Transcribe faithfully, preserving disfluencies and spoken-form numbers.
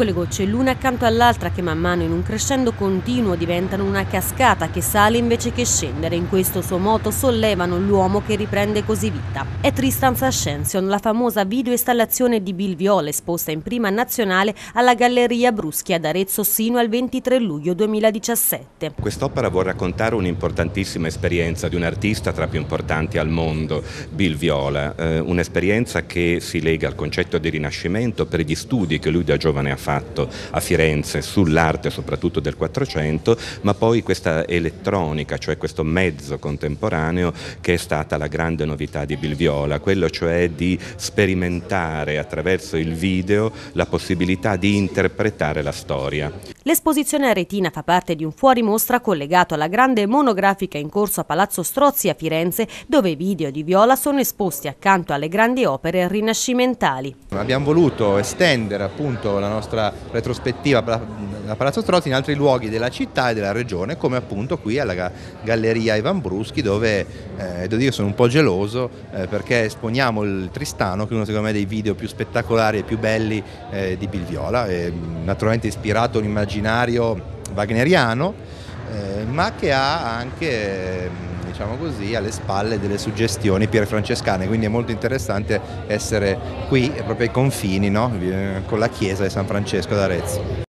piccole gocce l'una accanto all'altra che man mano in un crescendo continuo diventano una cascata che sale invece che scendere. In questo suo moto sollevano l'uomo che riprende così vita. È Tristan's Ascension, la famosa videoinstallazione di Bill Viola esposta in prima nazionale alla Galleria Bruschi ad Arezzo sino al ventitré luglio duemiladiciassette. Quest'opera vuol raccontare un'importantissima esperienza di un artista tra più importanti al mondo, Bill Viola, eh, un'esperienza che si lega al concetto di Rinascimento per gli studi che lui da giovane ha fatto a Firenze sull'arte soprattutto del Quattrocento, ma poi questa elettronica, cioè questo mezzo contemporaneo che è stata la grande novità di Bill Viola, quello cioè di sperimentare attraverso il video la possibilità di interpretare la storia. L'esposizione aretina fa parte di un fuorimostra collegato alla grande monografica in corso a Palazzo Strozzi a Firenze, dove i video di Viola sono esposti accanto alle grandi opere rinascimentali. Abbiamo voluto estendere appunto la nostra retrospettiva da Palazzo Strozzi in altri luoghi della città e della regione, come appunto qui alla Galleria Ivan Bruschi, dove eh, devo dire sono un po' geloso eh, perché esponiamo il Tristano, che è uno secondo me dei video più spettacolari e più belli eh, di Bill Viola, e, naturalmente ispirato a un immaginario wagneriano, eh, ma che ha anche eh, diciamo così, alle spalle delle suggestioni pierfrancescane, quindi è molto interessante essere qui proprio ai confini, no? Con la chiesa di San Francesco d'Arezzo.